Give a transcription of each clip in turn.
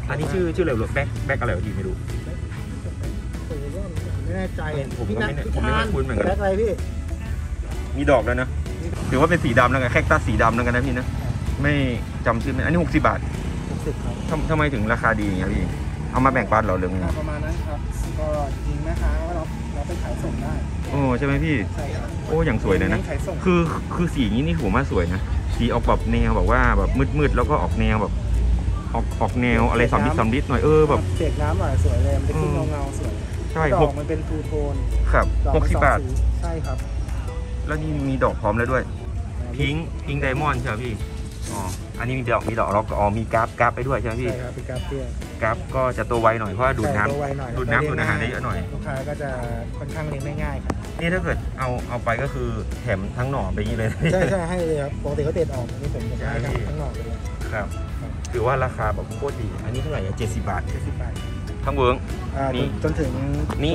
อันนี้ชื่ออะไรแบ็คอะไรพี่ไม่รู้ไม่แน่ใจผมก็ไม่คุ้นเหมือนกันแบ็คอะไรพี่มีดอกแล้วนะถือว่าเป็นสีดำแล้วกันแคคตัสสีดำแล้วกันนะพี่นะไม่จำชื่อไม่อันนี้60 บาทครับทำไมถึงราคาดีอย่างเงี้ยพี่เอามาแบ่งปันเราเรื่องนี้ประมาณนั้นครับก็จริงนะคะว่าเราไปขายส่งได้โอ้ใช่ไหมพี่ใช่ครับโอ้อย่างสวยเลยนะคือสีนี้นี่ผมว่าสวยนะสีออกแบบแนวแบบว่าแบบมืดแล้วก็ออกแนวแบบออกแนวอะไรสำลิดหน่อยแบบเปียกน้ำหน่อยสวยเลยมันเป็นขึ้นเงาสวยใช่ดอกมันเป็นทูโทนครับ60 บาทใช่ครับแล้วนี่มีดอกพร้อมแล้วด้วยพิงค์ไดมอนด์ใช่ไหมพี่อ๋ออันนี้มีดอกแล้วก็มีกราฟไปด้วยใช่ไหมพี่ใช่ครับเป็นกราฟเตี้ยกราฟก็จะตัวไวหน่อยเพราะว่าดูดน้ำดูดอาหารได้เยอะหน่อยลูกค้าก็จะค่อนข้างเลี้ยงได้ง่ายครับนี่ถ้าเกิดเอาไปก็คือแถมทั้งหน่อไปอย่างนี้เลยใช่ให้เลยครับปกติเขาเด็ดออกนี่ผมจะให้ทั้งหน่อเลยครับถือว่าราคาแบบโคตรดีอันนี้เท่าไหร่70 บาททั้งเวิร์กนี่จนถึงนี่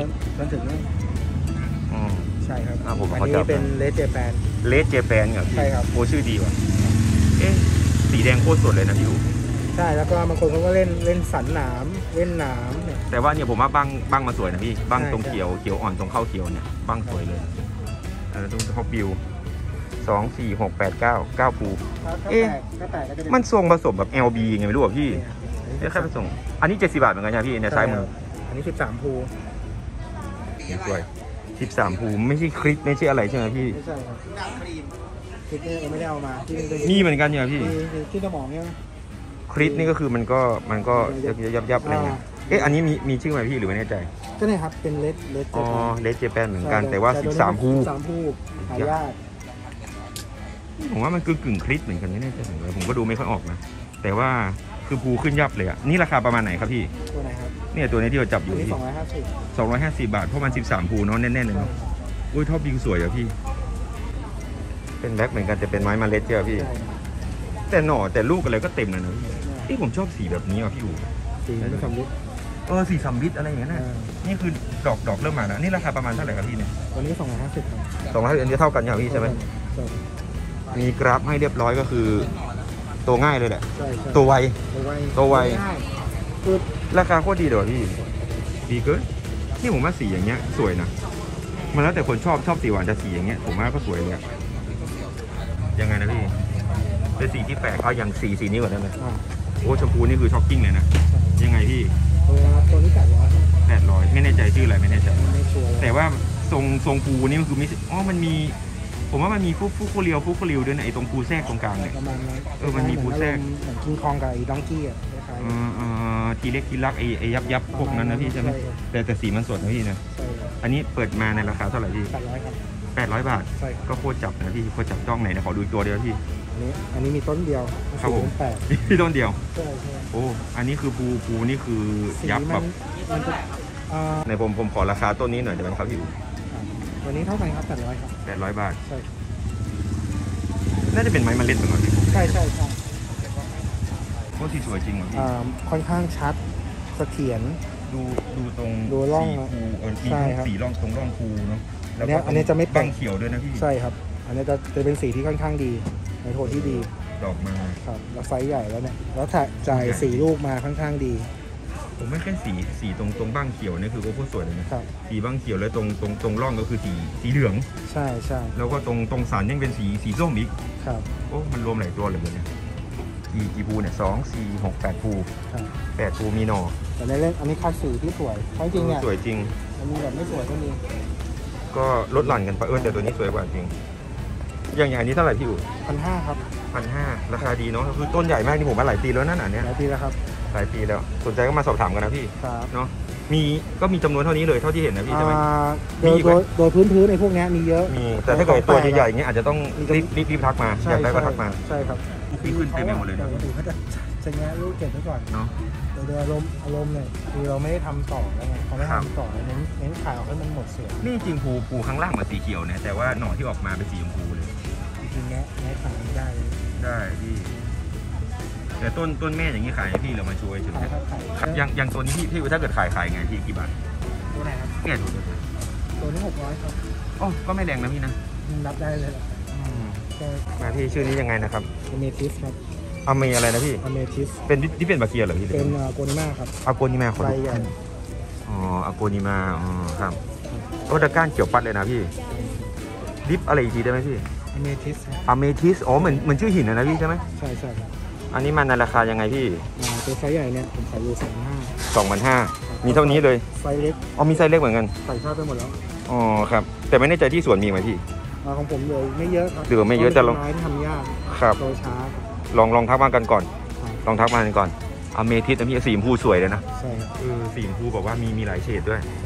ใช่ครับผมอันนี้เป็นเลสเจแปนเหรอพี่ใช่ครับโอ้ชื่อดีว่ะสีแดงโคตรสดเลยนะพี่อู๋ใช่แล้วก็บางคนเขาก็เล่นสันหนามเล่นหนามเนี่ยแต่ว่าเนี่ยผมว่าบ้างมาสวยนะพี่บ้างตรงเขียวอ่อนตรงเข้าเขียวเนี่ยบ้างสวยเลยตรงท็อปวิว2 4 6 8 9ภูมันทรงผสมแบบ LB ไงไม่รู้อ่ะพี่นี่แค่ผสมอันนี้70 บาทเหมือนกันใช่พี่ในซ้ายมืออันนี้13ภูสวย13ภูไม่ใช่คลิปไม่ใช่อะไรใช่ไหมพี่ไม่ใช่ครับคลิปนี่ไม่ได้เอามามีเหมือนกันเนี่ยพี่ที่สมองเนี่ยคลิปนี่ก็คือมันก็ยับอะไรเงี้ยอันนี้มีชื่อไหมพี่หรือไม่แน่ใจก็เนี่ยครับเป็นเลสเจแปนเหมือนกันแต่ว่า13ภูหายากผมว่ามันกึ่งคลิปเหมือนกันไม่แน่ใจผมก็ดูไม่ค่อยออกนะแต่ว่าคือภูขึ้นยับเลยอ่ะนี่ราคาประมาณไหนครับพี่ตัวไหนครับเนี่ยตัวนี้ที่เราจับอยู่ที่250 บาทเพราะมัน13ภูเนาะแน่ๆเลยเนาะอุ้ยท็อปวิวสวยอ่ะพี่เป็นแบ็คเหมือนกันแต่เป็นไม้เมล็ดเจ้าพี่แต่หน่อแต่ลูกอะไรก็เต็มเลยนะพี่ผมชอบสีแบบนี้อ่ะพี่อู๋สีสำลิดสีสำลิดอะไรอย่างเงี้ยนะนี่คือดอกเริ่มมาแล้วนี่ราคาประมาณเท่าไหร่ครับพี่เนี่ยวันนี้250ครับ 250อันนี้เท่ากันอย่างพี่ใช่ไหมมีกราฟให้เรียบร้อยก็คือตัวง่ายเลยแหละตัวไวราคาโคตรดีเลยพี่ดีเกินนี่ผมว่าสีอย่างเงี้ยสวยนะมันแล้วแต่คนชอบสีหวานจะสีอย่างเงี้ยผมว่าก็สวยเลยยังไงนะพี่เป็นสีที่แปลกเอาอย่างสีนี้ก่อนได้ไหมโอ้ชมพูนี่คือช็อกกิ้งเลยนะยังไงพี่ตัวนี้ 800ไม่แน่ใจชื่ออะไรไม่แน่ใจแต่ว่าทรงภูนี่มันคือมันมีผมว่ามันมีฟูกเรียวด้วยนะไอ้ตรงภูแทรกตรงกลางเนี่ยมันมีภูแทรกเหมือนคิงคองกับไอ้ดองกี้อ่ะทีเล็กทีรักไอ้ยับพวกนั้นนะพี่ใช่ไหมแต่สีมันสดนะพี่นะอันนี้เปิดมาในราคาเท่าไหร่พี่ 800ครับ 800 บาทก็โคตรจับนะพี่โคตรจับจ้องไหนนะขอดูอีกตัวเดียวพี่อันนี้มีต้นเดียวครับผมมีต้นเดียวใช่โอ้อันนี้คือภูนี่คือยับแบบในผมขอราคาต้นนี้หน่อยได้ไหมครับพี่วันนี้เท่ากันครับ800ครับ 800 บาทใช่น่าจะเป็นไม้เมล็ดเหมือนกันใช่โคตรที่สวยจริงว่ะพี่ค่อนข้างชัดเสถียรดูตรงร่องภูมีสีร่องตรงร่องภูเนาะอันนี้จะไม่บังเขียวด้วยนะพี่ใช่ครับอันนี้จะเป็นสีที่ค่อนข้างดีในโทนที่ดีดอกมาครับแล้วไซส์ใหญ่แล้วเนี่ยแล้วจ่ายสีลูกมาค่อนข้างดีผมไม่แค่สีตรงบ้างเขียวนี่คือโคตรสวยเลยนะสีบ้างเขียวแล้วตรงร่องก็คือสีเหลืองใช่แล้วก็ตรงสันยังเป็นสีส้มอีกครับโอ้มันรวมหลายตัวเลยเนี่ยกี่ภูเนี่ย2 4 6 8ภู8ภูมีหน่อแต่ในเรื่องอันนี้คัดสีที่สวยจริงเนี่ยสวยจริงมันมีแบบไม่สวยก็มีก็ลดหลั่นกันไปแต่ตัวนี้สวยกว่าจริงอย่างนี้เท่าไหร่พี่อู๋ 1,500ครับ 1,500ราคาดีเนาะคือต้นใหญ่มากนี่ผมมาหลายปีแล้วนั่นน่ะเนี่ยหลายปีแล้วครับหลายปีแล้วสนใจก็มาสอบถามกันนะพี่เนาะก็มีจำนวนเท่านี้เลยเท่าที่เห็นนะพี่ใช่ไหมโดยพื้นในพวกนี้มีเยอะแต่ถ้าเกิดตัวใหญ่ๆอย่างเงี้ยอาจจะต้องรีบทักมาอยากได้ก็ทักมาใช่ครับพี่ขึ้นเต็มไปหมดเลยนะพี่เขาจะแงะลูกเก็บไว้ก่อนเนาะโดยอารมณ์เนี่ยคือเราไม่ได้ทำต่อแล้วไงเขาไม่ทำต่อเน้นขายออกให้มันหมดเสียนี่จริงภูข้างล่างมันสีเขียวเนี่ยแต่ว่าหน่อที่ออกมาเป็นสีชมพูเลยจริงๆแงะขายได้พี่แต่ต้นแม่อย่างนี้ขายให้พี่เรามาช่วยใช่ไหมอย่างตัวนี้พี่ถ้าเกิดขายไงพี่กี่บาทตัวไหนครับแก่ถูกตัวนี้600ครับก็ไม่แรงนะพี่นะรับได้เลยมาพี่ชื่อนี้ยังไงนะครับเมทิสครับอเมอะไรนะพี่อเมทิสเป็นที่เป็นบาเกียเหรอพี่เป็นโกนิมาครับอาโกนิมาขอใบดูใหญ่อ๋ออาโกนิมาอ๋อครับโอ้แต่ก้านเขียวปัดเลยนะพี่ดิฟอะไรอีกทีได้ไหมพี่อเมทิสอเมทิสอ๋อเหมือนชื่อหินนะพี่ใช่ไหมใช่ใช่ครับอันนี้มันในราคายังไงพี่ตัวไซส์ใหญ่เนี่ยผมขายอยู่ 2,500มีเท่านี้เลยไซส์เล็กอ๋อมีไซส์เล็กเหมือนกันใส่ชาติไปหมดแล้วอ๋อครับแต่ไม่แน่ใจที่สวนมีไหมพี่ของผมเลยไม่เยอะครับเหลือไม่เยอะแต่เราไม้ที่ทำยากครับโตช้าลองทักมากันก่อนครับลองทักมากันก่อนอเมทิสนะพี่สีชมพูสวยเลยนะใช่ครับสีชมพูบอกว่ามีหลายเฉดด้วยใช่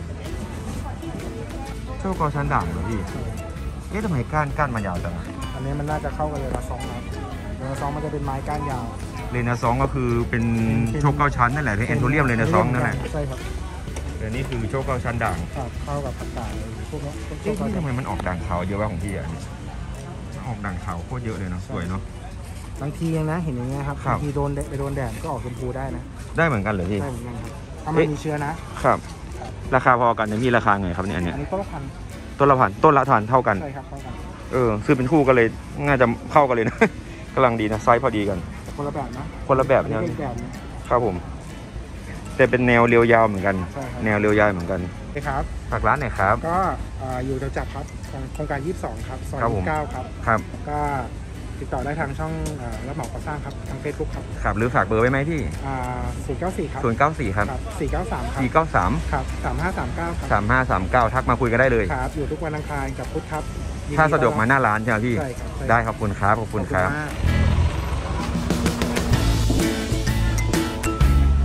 เจ้ากอชันด่างเหรอพี่ใช่เอ๊ะทำไมก้านมันยาวจังอะอันนี้มันน่าจะเข้ากันเลยละซองครับเลยละซองมันจะเป็นไม้ก้านยาวเรนาซองก็คือเป็นโชคเก้าชั้นนั่นแหละเป็นแอนโทเรียมเรนาซองนั่นแหละใช่ครับแต่นี่คือโชคเก้าชั้นด่างครับเข้ากับผักกาดเลยพวกนี้พวกเอ๊ะพวกทำไมมันออกด่างขาวเยอะวะของพี่อ่ะออกด่างขาวโคตรเยอะเลยเนาะสวยเนาะบางทีนะเห็นอย่างเงี้ยครับครับบางทีไปโดนแดดก็ออกชมพูได้นะได้เหมือนกันเหรอพี่ได้เหมือนกันครับถ้ามันมีเชื้อนะครับ ราคาพอกันเนี่ยพี่ราคาไงครับเนี่ยอันเนี้ยอันนี้ต้นละพันต้นละพันต้นละพันเท่ากันใช่ครับเท่ากันซื้อเป็นคู่กันเลยน่าจะเข้ากันเลยนะ กำลังดีนะไซส์พอดีกันแต่คนละแบบนะคนละแบบอันเนี่นี้ยเป็นแบบนะครับผม แต่เป็นแนวเรียวยาวเหมือนกันใช่ครับแนวเรียวยาวเหมือนกันโอเคครับฝากร้านหน่อยครับก็อยู่จตุจักรครับโครงการ 22 ครับซอยครับผม 29ครับครับก็ติดต่อได้ทางช่องรับเหมาก่อสร้างครับทาง Facebook ครับครับหรือฝากเบอร์ไว้ไหมพี่ 494 ครับ 094ครับ 493 ครับ 493 ครับ3539 ครับ 3539ทักมาคุยกันได้เลยครับอยู่ทุกวันอังคารกับพุธครับถ้าสะดวกมาหน้าร้านใช่ไหมพี่ใช่ครับใช่ได้ขอบคุณครับขอบคุณครับขอบคุณมาก